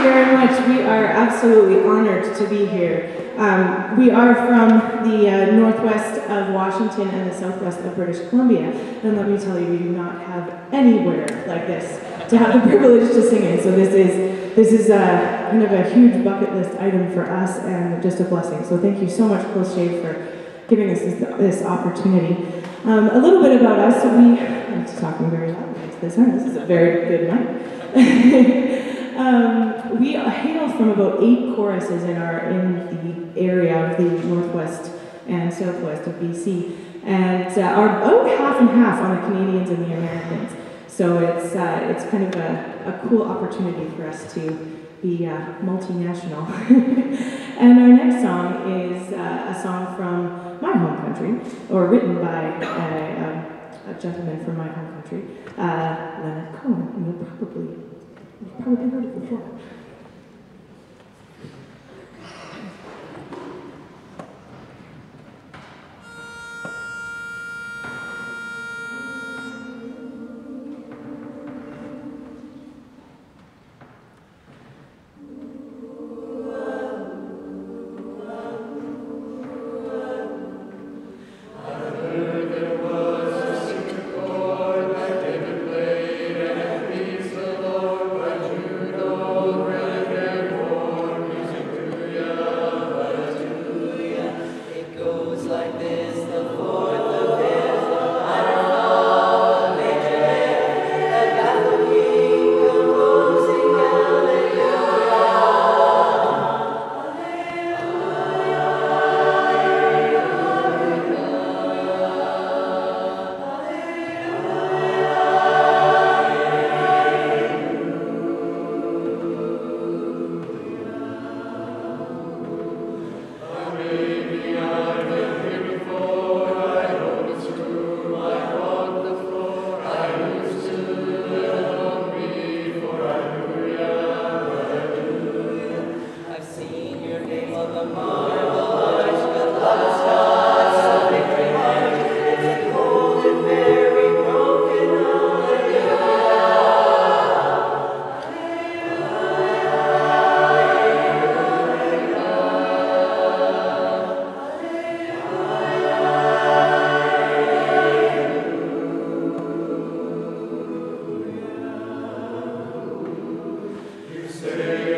very much. We are absolutely honored to be here. We are from the northwest of Washington and the southwest of British Columbia, and let me tell you, we do not have anywhere like this to have the privilege to sing in. So this is kind of a huge bucket list item for us, and just a blessing. So thank you so much, Close Shave, for giving us this opportunity. A little bit about us. I'm talking very loudly to this. This is a very good mic. We hail from about 8 choruses in the area of the northwest and southwest of BC, and are about half and half on the Canadians and the Americans. So it's kind of a cool opportunity for us to be multinational. And our next song is a song from my home country, or written by a gentleman from my home country, Leonard Cohen, and you've probably heard it before. Say